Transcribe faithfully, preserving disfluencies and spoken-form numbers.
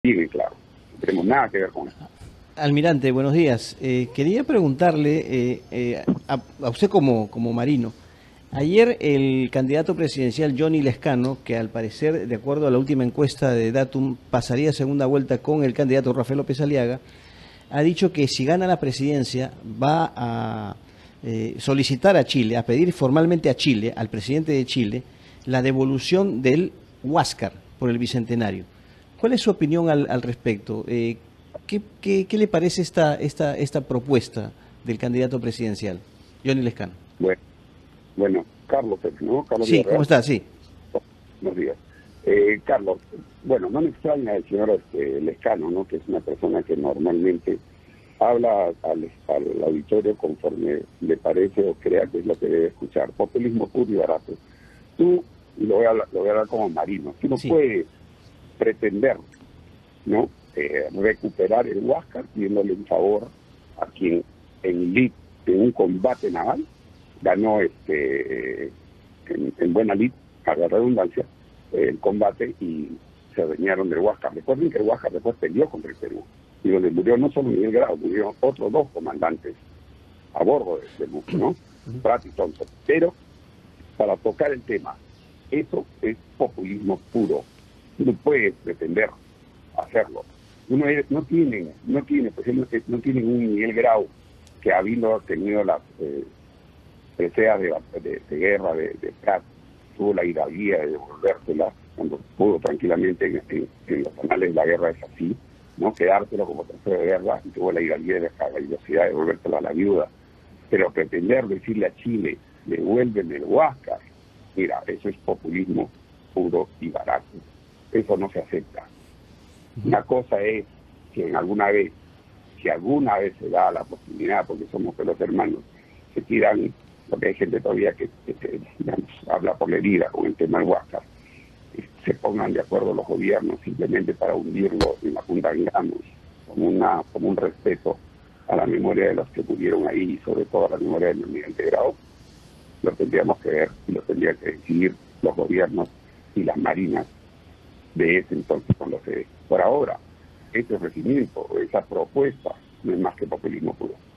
Bien, claro. No tenemos nada que ver con eso. Almirante, buenos días. Eh, quería preguntarle eh, eh, a, a usted como, como marino. Ayer el candidato presidencial Johnny Lescano, que al parecer, de acuerdo a la última encuesta de Datum, pasaría a segunda vuelta con el candidato Rafael López Aliaga, ha dicho que si gana la presidencia va a eh, solicitar a Chile, a pedir formalmente a Chile, al presidente de Chile, la devolución del Huáscar por el Bicentenario. ¿Cuál es su opinión al, al respecto? Eh, ¿qué, qué, ¿Qué le parece esta, esta, esta propuesta del candidato presidencial, Johnny Lescano? Bueno, bueno, Carlos, ¿no? Carlos Sí, ¿cómo Villarreal. está? Sí. Buenos días. Eh, Carlos, bueno, no me extraña el señor este, Lescano, ¿no? Que es una persona que normalmente habla al, al auditorio conforme le parece o crea que es lo que debe escuchar. Populismo puro y barato. Tú, y lo voy a, hablar- lo voy a hablar como marino, tú no Sí. puedes pretender, ¿no? Eh, recuperar el Huáscar pidiéndole un favor a quien en, lit, en un combate naval ganó este en, en buena lid, a la redundancia, eh, el combate y se adueñaron del Huáscar. Recuerden que el Huáscar después peleó contra el Perú y donde murió no solo Miguel Grau, murieron otros dos comandantes a bordo del de buque, ¿no? Pratt y Thompson. Pero para tocar el tema, eso es populismo puro. No puedes pretender hacerlo. Uno es- no tienen, no tiene, pues, no, no tienen un Miguel Grau que habiendo tenido las eh, preseas de, de, de guerra de, de Pratt, tuvo la hidalguía de devolvérsela cuando pudo tranquilamente en, en, en los anales de la guerra es así, no quedárselo como trofeo de guerra y tuvo la hidalguía de la caballerosidad de devolvérsela a la viuda. Pero pretender decirle a Chile, devuélveme el Huáscar, mira, eso es populismo puro y barato. Eso no se acepta. Una cosa es que en alguna vez, si alguna vez se da la posibilidad, porque somos los hermanos, se tiran, porque hay gente todavía que, que, que digamos, habla por la herida con el tema del Huáscar, se pongan de acuerdo los gobiernos simplemente para hundirlo en la punta de Ingamos, como, una, como un respeto a la memoria de los que murieron ahí y sobre todo a la memoria del Almirante Grau, lo tendríamos que ver y lo tendrían que decidir los gobiernos y las marinas de ese entonces con los que por ahora ese ofrecimiento, esa propuesta no es más que populismo puro.